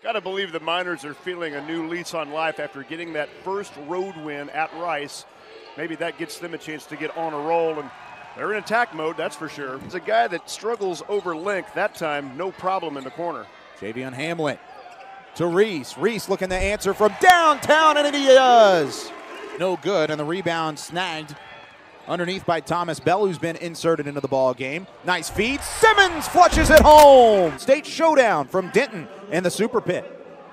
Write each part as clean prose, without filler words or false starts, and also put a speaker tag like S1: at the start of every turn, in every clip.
S1: Got to believe the Miners are feeling a new lease on life after getting that first road win at Rice. Maybe that gets them a chance to get on a roll, and they're in attack mode, that's for sure. It's a guy that struggles over length. That time, no problem in the corner.
S2: Javion Hamlet to Reese. Reese looking to answer from downtown, and he does. No good, and the rebound snagged underneath by Thomas Bell, who's been inserted into the ball game. Nice feed. Simmons flushes it home. State showdown from Denton in the Super Pit.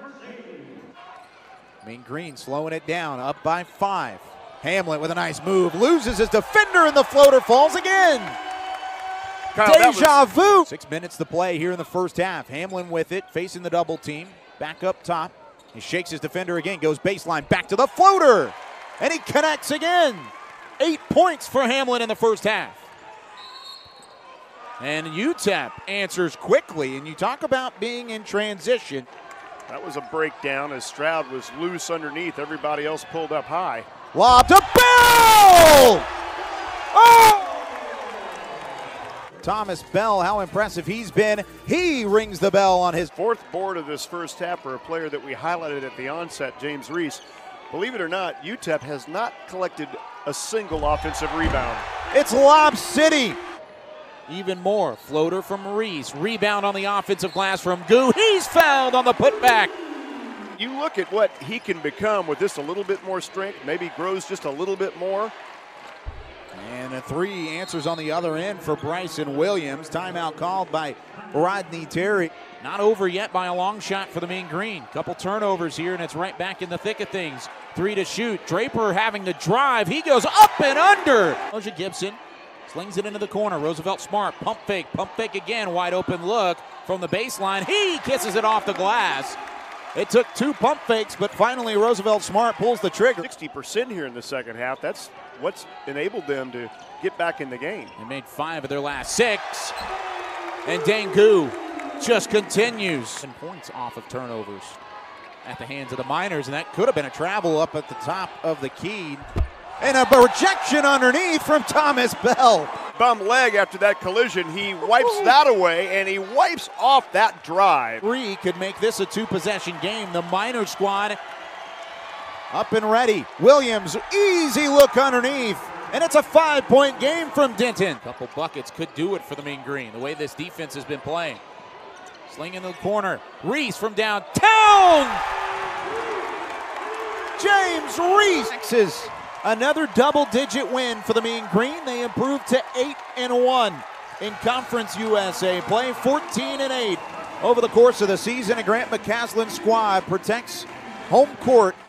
S2: Mean Green slowing it down, up by 5. Hamlet with a nice move, loses his defender, and the floater falls again.
S1: Kyle,
S2: Deja vu. 6 minutes to play here in the first half. Hamlin with it, facing the double team. Back up top. He shakes his defender again, goes baseline, back to the floater. And he connects again. 8 points for Hamlin in the first half. And UTEP answers quickly, and you talk about being in transition.
S1: That was a breakdown as Stroud was loose underneath. Everybody else pulled up high.
S2: Lob to Bell! Oh! Thomas Bell, how impressive he's been. He rings the bell on his
S1: fourth board of this first half for a player that we highlighted at the onset, James Reese. Believe it or not, UTEP has not collected a single offensive rebound.
S2: It's Lob City. Even more, floater from Reese. Rebound on the offensive glass from Goo. He's fouled on the putback.
S1: You look at what he can become with just a little bit more strength, maybe grows just a little bit more.
S2: And a 3 answers on the other end for Bryson Williams. Timeout called by Rodney Terry. Not over yet by a long shot for the Mean Green. Couple turnovers here, and it's right back in the thick of things. 3 to shoot. Draper having to drive. He goes up and under. Elijah Gibson slings it into the corner. Roosevelt Smart, pump fake again. Wide open look from the baseline. He kisses it off the glass. It took 2 pump fakes, but finally Roosevelt Smart pulls the trigger.
S1: 60% here in the second half. That's what's enabled them to get back in the game.
S2: They made 5 of their last 6. And Dangu just continues. And points off of turnovers at the hands of the Miners, and that could have been a travel up at the top of the key. And a rejection underneath from Thomas Bell.
S1: Bum leg after that collision. He wipes that away, and he wipes off that drive.
S2: 3 could make this a 2-possession game. The Miner squad up and ready. Williams, easy look underneath. And it's a 5-point game from Denton. Couple buckets could do it for the Mean Green, the way this defense has been playing. Sling into the corner. Reese from downtown. James Reese. Another double-digit win for the Mean Green. They improved to 8-1 in Conference USA play, 14-8 over the course of the season. A Grant McCaslin's squad protects home court